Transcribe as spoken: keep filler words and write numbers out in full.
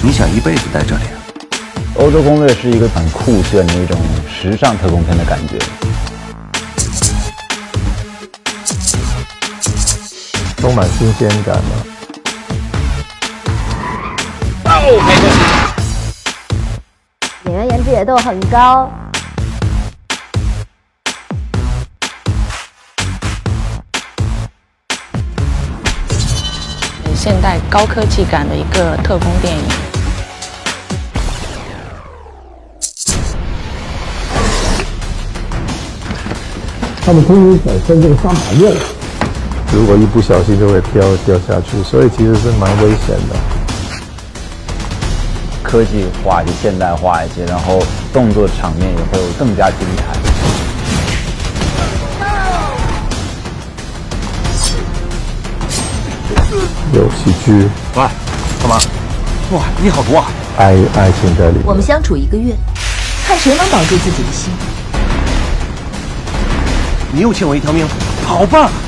你想一辈子待这里啊？ 欧洲攻略是一个很酷炫的一种时尚特工片的感觉， 充满新鲜感嘛。 哦，演员颜值也都很高。 现代高科技感的一个特工电影。 他们空中本身这个三把刃，如果一不小心就会掉掉下去，所以其实是蛮危险的。 科技化一些、现代化一些，然后动作场面也会更加精彩。 有喜剧。 喂，干嘛？哇，你好毒啊！ 爱爱情在里面。 我们相处一个月，看谁能保住自己的心。 你又欠我一条命，好吧？